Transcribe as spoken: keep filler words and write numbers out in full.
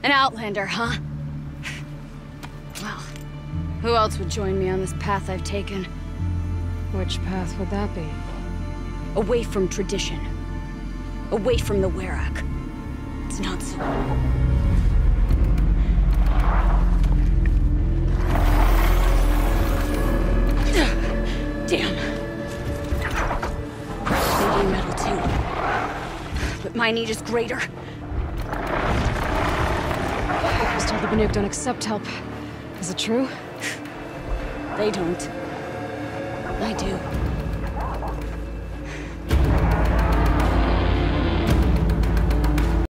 An outlander, huh? Well, who else would join me on this path I've taken? Which path would that be? Away from tradition. Away from the Werak. It's not so... Damn. They do metal too. But my need is greater. I was told the Banuk don't accept help. Is it true? They don't. I do.